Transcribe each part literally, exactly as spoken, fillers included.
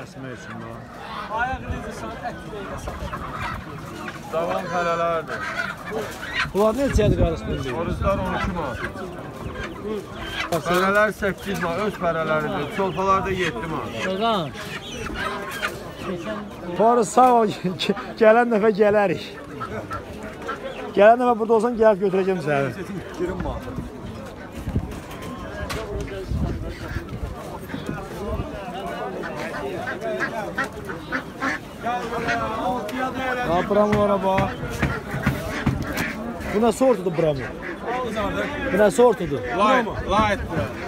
kəsmək üçün var. Ayaq necə sən ətli deyilə satır. Davam fələlərdir. Bunlar neçədir qarışdın deyil? Xoruzlar on iki manat. Fələlər səkkiz manat, öz fələləridir. Çolpalar da yeddi manat. Qazan. Xoruz sağ ol, gələn dəfə gələrik. Gələn dəfə burada olsan, gəlib götürəcəm səni. yirmi manat. Ha, bramlara bax. Bu nə sortudur bramı? Bu nə sortudur? Light, light.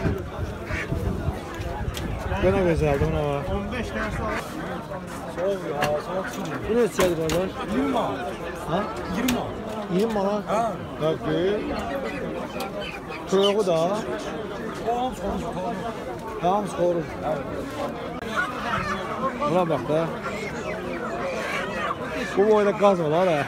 Bu nə gözəldir, bu nə var? on beş dənəsi var. Soğuk ya, soğuk su değil. Bu neçədir qardaş? yirmi manat. Ha? yirmi manat. iyirmi manat? Ha. Bak gör. Toyuğu da. Hamısı xoruz. Hamısı xoruz. Buna bax da. Bu boyda qaz var ha.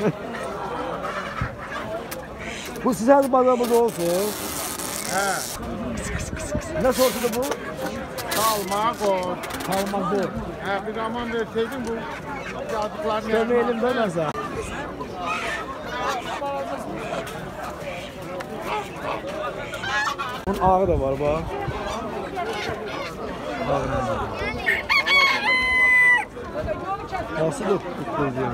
Bu sizə bazarımız olsun. Hə. Nə sortudur bu? Kalma, qor. Kalma bu. Hə, bir zaman verseydin bu yazdıqlarını Kömeyelim de mesela. Bunun ağı da var bak. Nasıl da tutulacağım?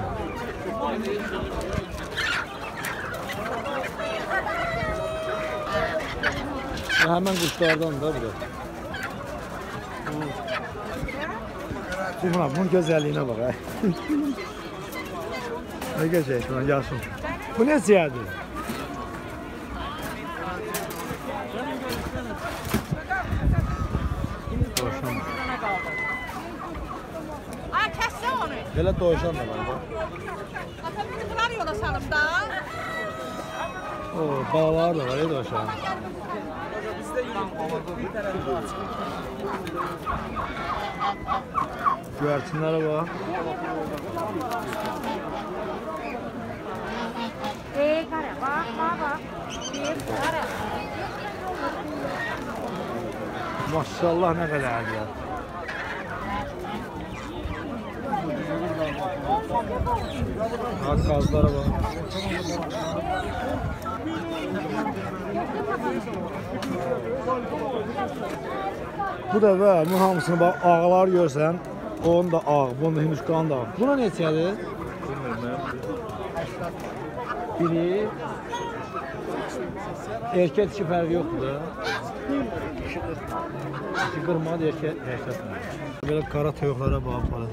Hemen kuşlardan da bile. Buna bunun güzelliğine bak ha. Ne güzel lan Yasun. Bu ne ziyade? Doşan. Ay kəssə onu. Belə doşan da var. Ata bizi bunlar yola salım da. Oo, bağlar da var ya doşan. Güvercinlere bak. Ey qara, bax, bax, bax. Ey qara. Maşallah ne kadar ya. Bak kazlara bak. Bu da be, bunun hamısını bak ağlar görsən, onun da ağ, bunun da himuşkan da ağ. Buna neçədir? Biri erkek dişi fərqi yoxdur da. İki qırmadı erkek erkek. Belə qara toyuqlara bax falan.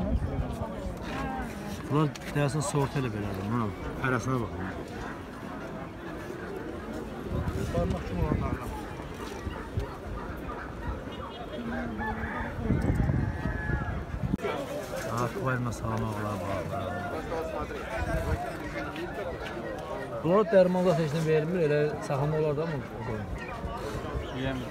Bunlar deyəsən sort elə belədir. Mənə hərəsinə baxın. Parmaq kimi olanlarla. Ah, koyma salmaqlar bax. Bunlar dərmanla heç nə verilmir, elə saxlama olar da mı qoyun? Yiyəmir.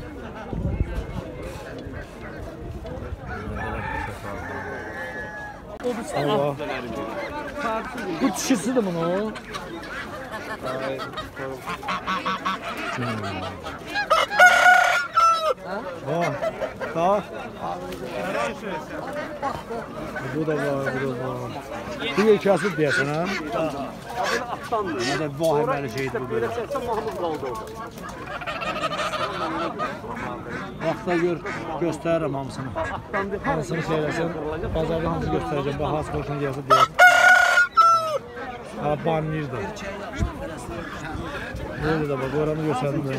Allah. Bu dişisidir bunu. Ha, ha. Bu da var, bu da var. Bu yekası deyəsən ha? Ne de vahimeli şeydi bu böyle. Vaxta gör, göstərirəm hamısını. Hamısını söyləsən, bazarda hamısını göstərəcəm. Bax, az qoşun deyəsə deyək. Ha, banlayır da. Böyle de bak, oranı göstərdim də.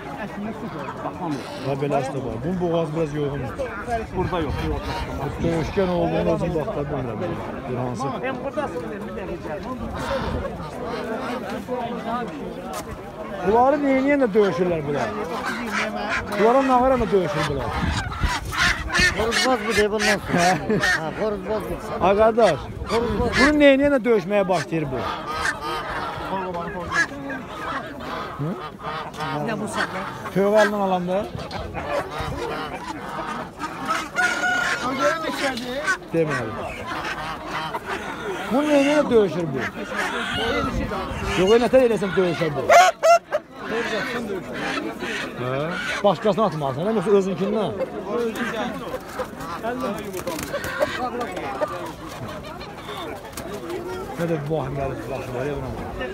Ha, beləsi də var. Bunun boğaz biraz yoğundur. Burada yok. Dövüşkən olduğunu özüm vaxtda bilmirəm. Bir hansı. Hem buradasın dedim bir Bunları neyniyən də döyüşürlər bunlar? Bunlara nağıra da döyüşür bunlar? Xoruzboz bu deyib ondan sonra. Ha, xoruzboz bu. Ha, qardaş, bunu neyniyən də döyüşməyə başlayır bu? Ne bu sakla? Tövbe elinden alanda. Demeyelim. Bu neyle dövüşür bu? Yok, ne kadar eylesin dövüşür bu? Hə? Başqasına atmalısan, yoxsa özünkindən? Ne de bu vahimləri başı var ya buna.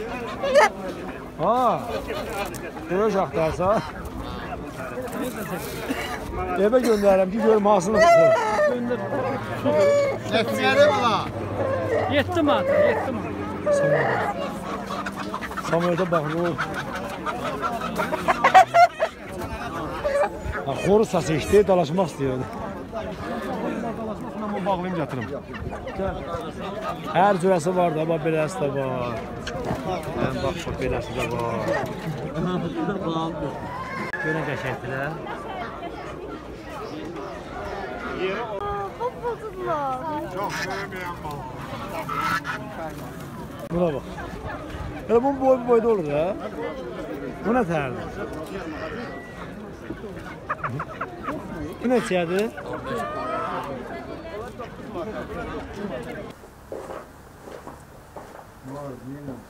Ha, görüş axtarsa. Evə göndərirəm ki, görüm hansını tutur. Neçədir bala? Yetti mi ata? Yetti mi? Samoyda. Samoyda baxır. Ha, xoruz səsi işdi, dalaşmaq istəyirdi. Mən bağlayım gətirim. Hər cürəsi var da, bax beləsi də var. Həm bax, bax beləsi də var. Görən qəşəkdirlər. Çok bozuldular. Çox sevməyəm bala. Buna bax. Elə bunun boyu bu boyda olur ha. Bu nə tərdir? Bu neçədir? Var, bilmem.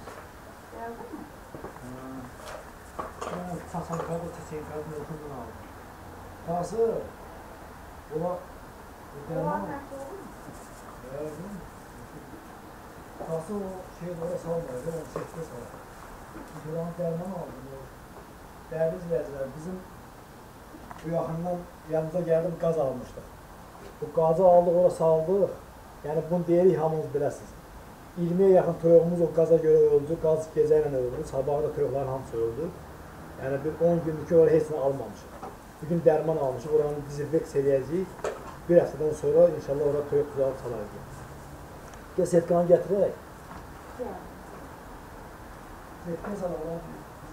Saçan kaldı, çiçeğin kaldı, okundan aldım. Kası, ola, derman. Kası o şeyi oraya salmıyor, o çekte salmıyor. Buranın derman aldım. Değerli izleyiciler, bizim bu yaxından yanımıza geldim, gaz almışdık. Bu gazı aldık, oraya saldık. Yani bunu deyirik hamımız biləsiniz. iyirmiyə yaxın toyuğumuz o qaza görə öldü, qaz gecə ilə öldü, sabahı da toyuqların hamısı öldü. Yəni bir on gündür ki, oraya heç nə almamışıq. Bugün dərman almışıq, oranı dezinfeks eləyəcəyik. Bir həftədən sonra inşallah oraya toyuq düzəlib salarıq. Gəl setkanı gətirək. Setkan salarıq.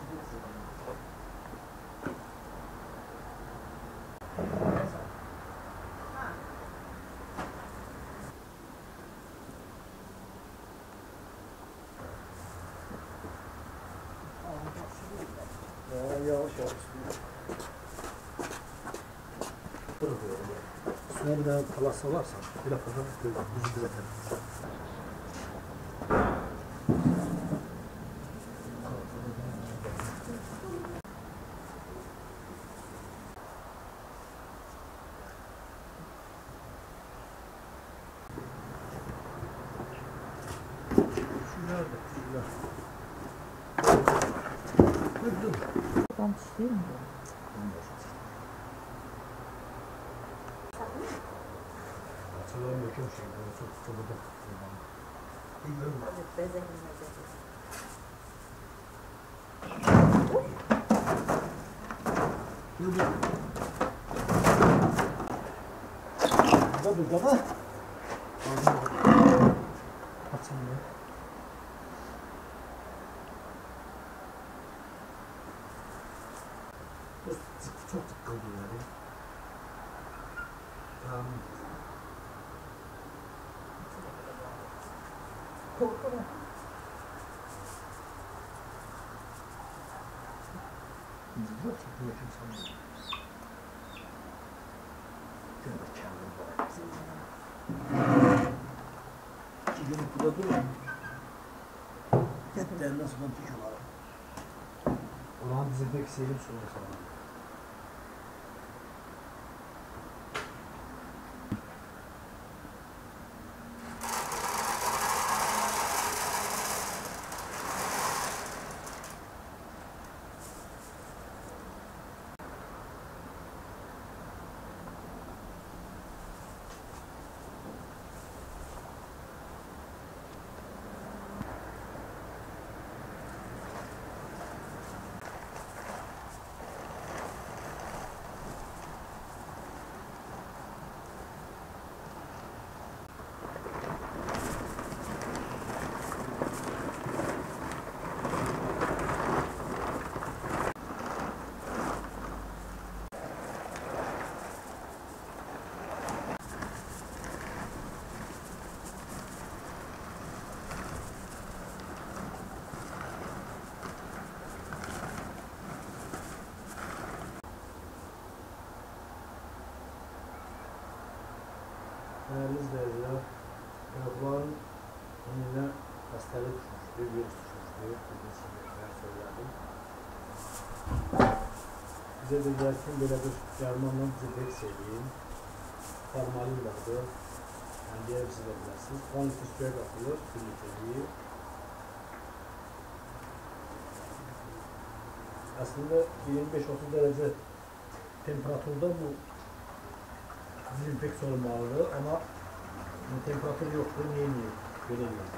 Yavaş yavaş. Üstüne bir daha kalas salarsan, bir laf kadar bizi düzeltelim. Şunlar da, şunlar. Tam düşüyor mu? Açılarım yok yok şey, böyle çok çok da bilmiyorum. Ne bu? Burada burada mı? Açın ya. Çok tıkkıldı yani. Tamam. Korku mu? Yok, yok insan. Gönül kendim var. Gidin burada durun. Yetlerinden sonra tüküyorlar. Ulan dizildeki seyrim sonra sana. Değerli izleyiciler, çocukların önüne hastalık düşmüştü, virüs düşmüştü, bilgisini söyledim. Bize dediler ki böyle bir dermanla dezenfekte edeyim. Formalin vardı. Yani diğer siz de bilirsiniz. on litre suya katılır, bir litreyi. Aslında yirmi beş otuz derece temperaturda bu dezenfekte olmalı ama temperatur yoktur, niye niye? Göremiyorum.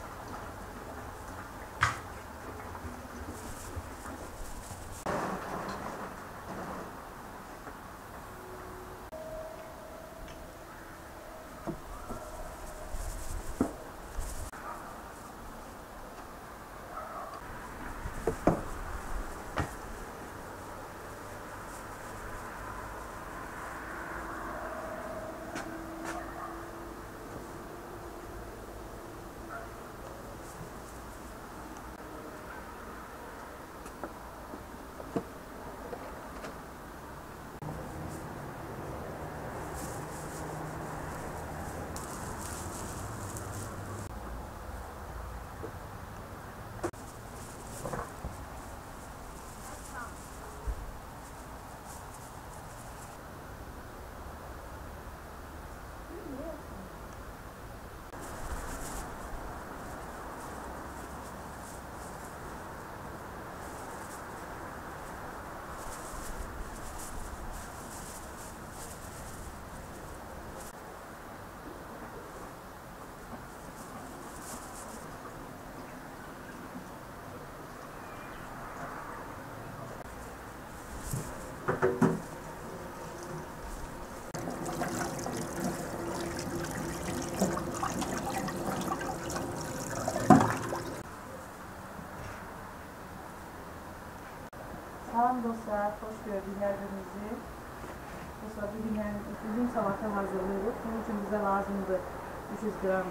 Salam dostlar, hoş gördük hər birinizi. Dostlar, bugün, yəni, bugün salata hazırlayırıq. Bunun için bize lazımdır üç yüz qram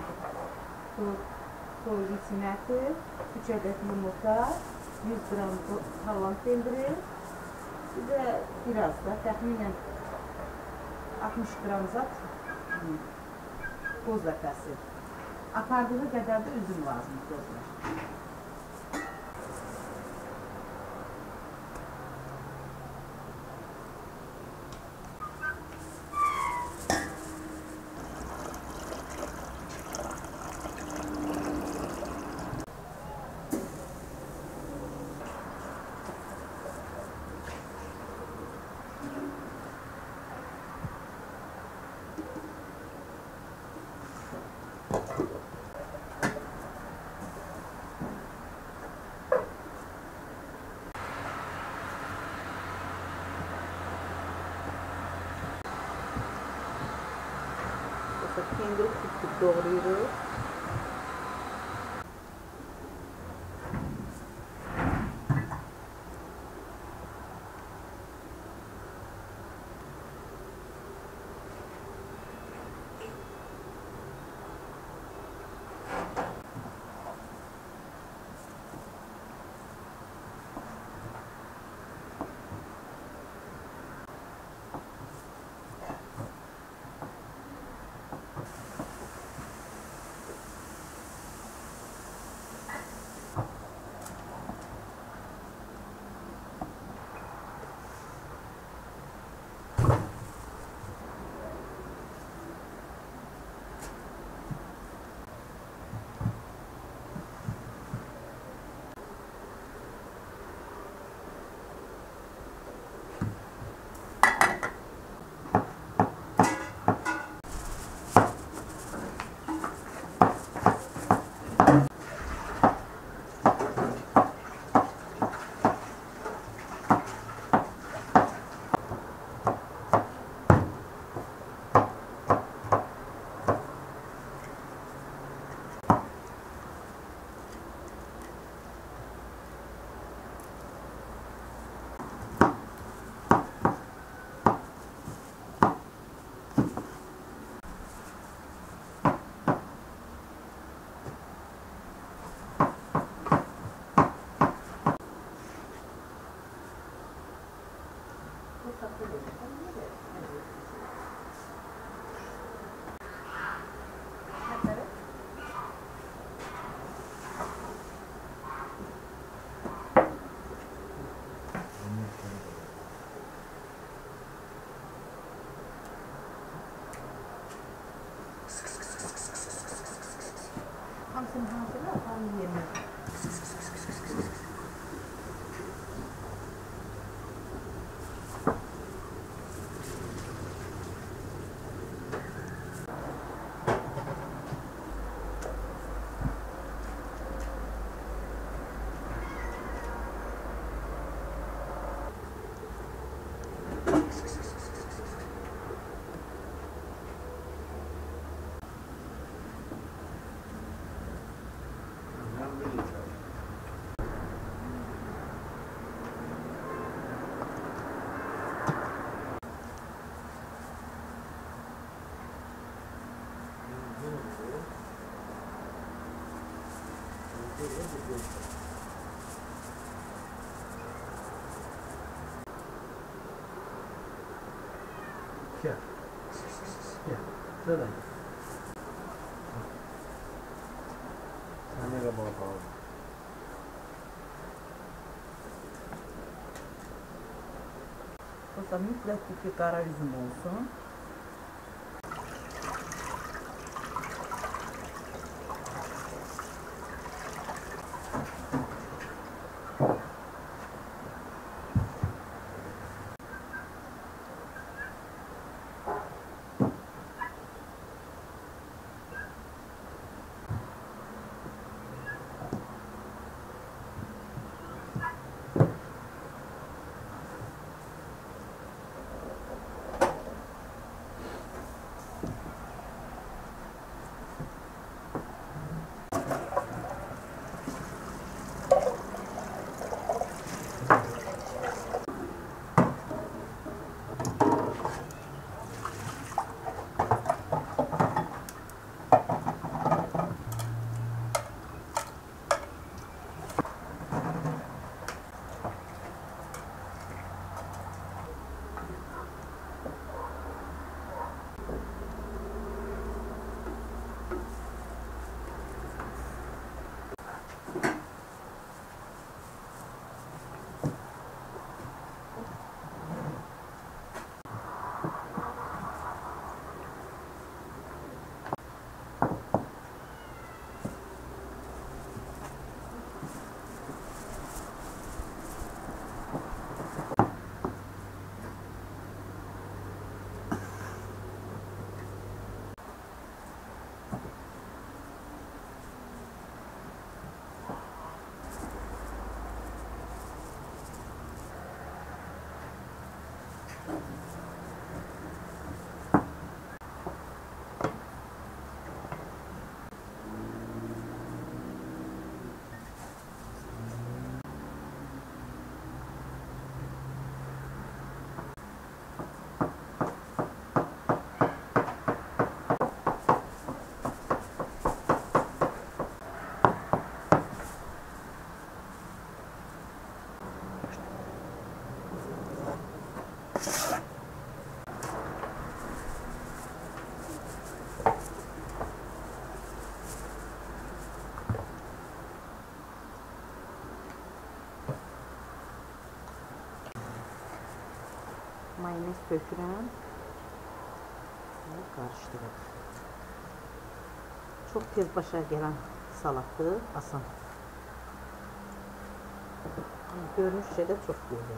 toz için əti, üç adet yumurta, yüz qram havan pendiri, bir de biraz da təxminən altmış qram zat toz ləpəsi. Apardığı qədər də üzüm lazımdır dostlar. Kendiri küp küp doğruyoruz. iyi yemek. Gel. Gel. Şöyle. Sen nereye bakalım? Burada mütləq ki, qara üzüm olsun. Mayonez dökürəm. Qarışdırıb. Çox tez başa gələn salatdır, asan. Görünüşcə də çox gözəl.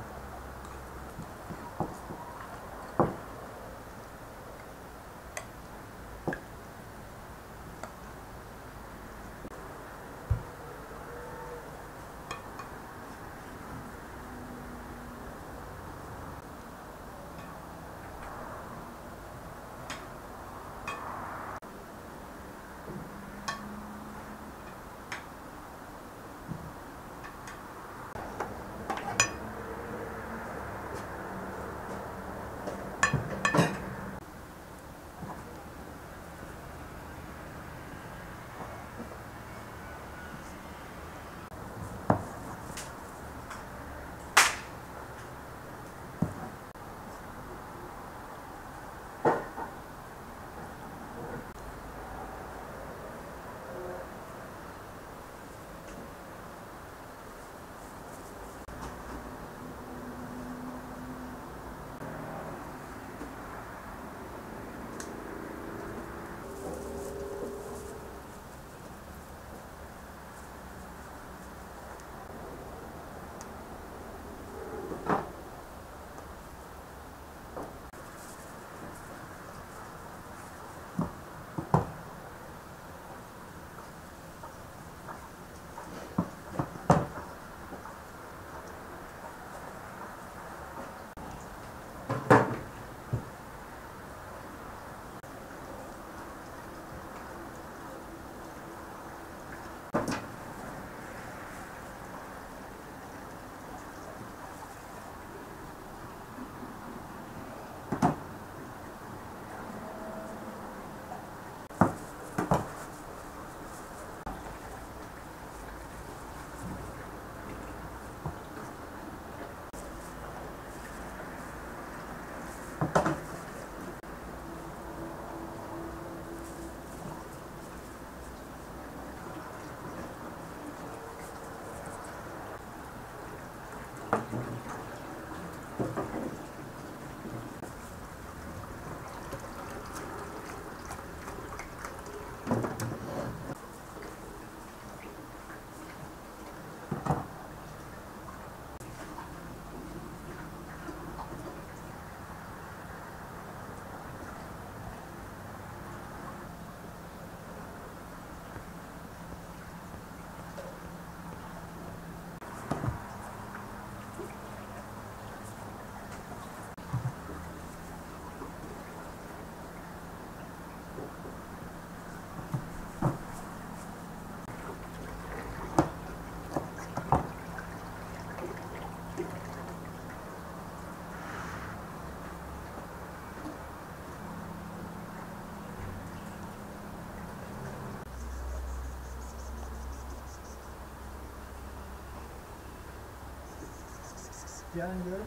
Gelin görün.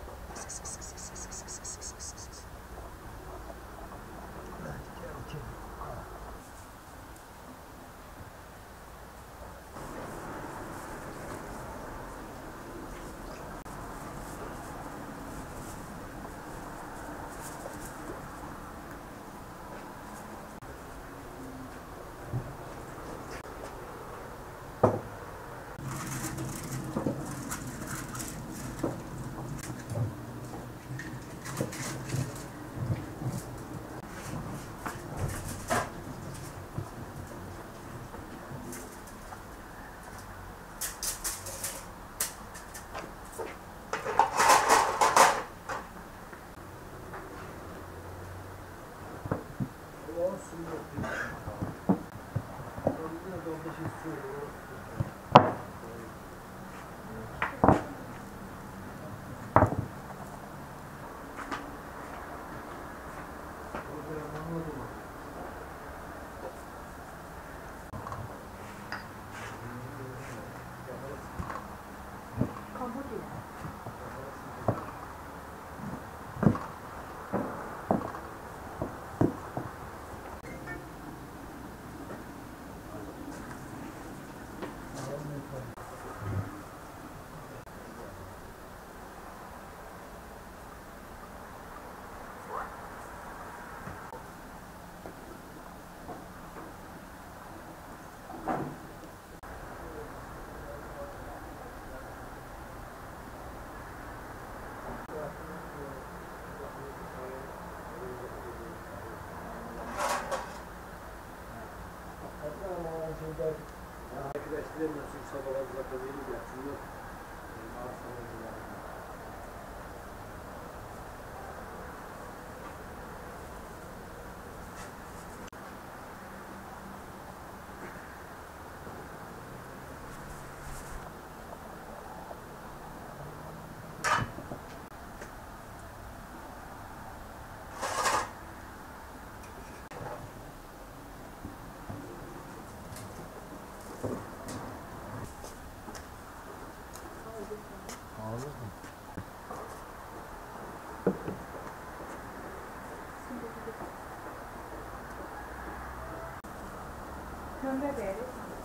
Kömbe deriz.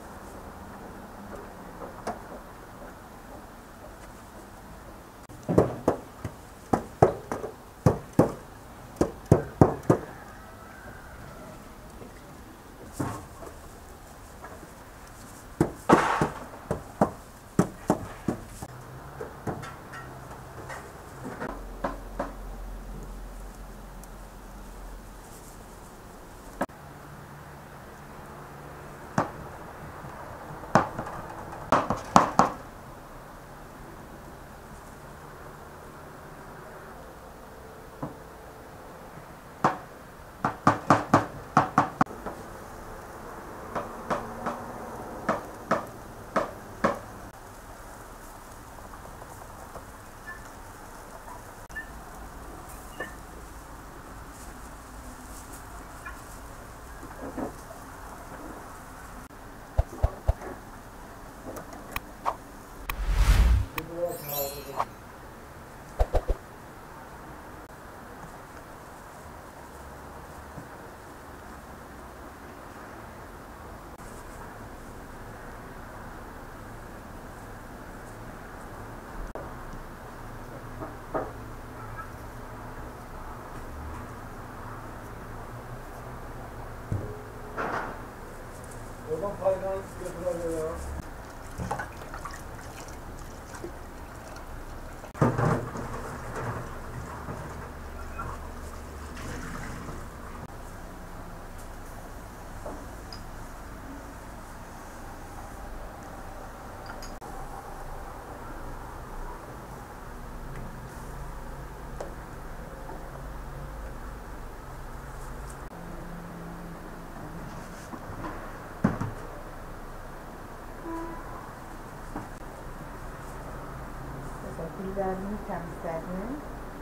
Oradan kaynağını götürüyor ya. Güllerini temizledim.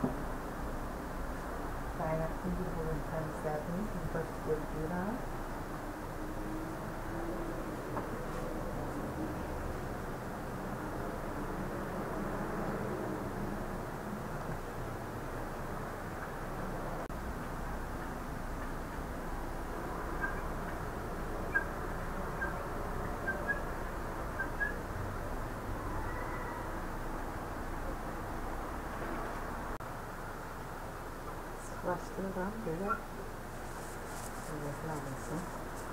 Kaynaklı bir bulun temizledim. Yüzbaşı koyuyorum. Bastırıram böyle. Evet, lansın.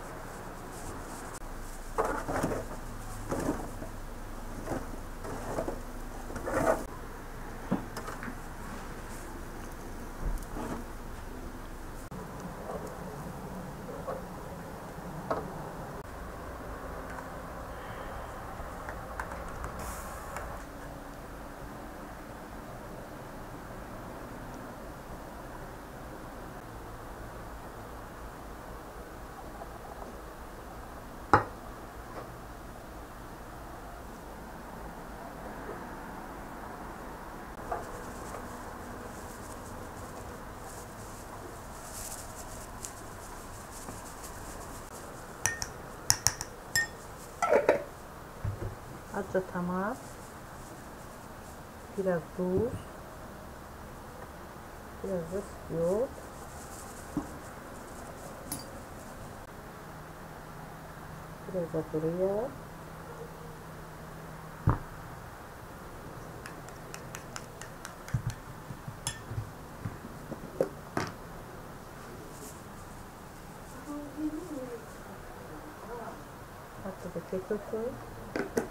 Azıcık tomat, biraz tuz, biraz da yoğurt, biraz da kuru yağ, hatta da kekik koy.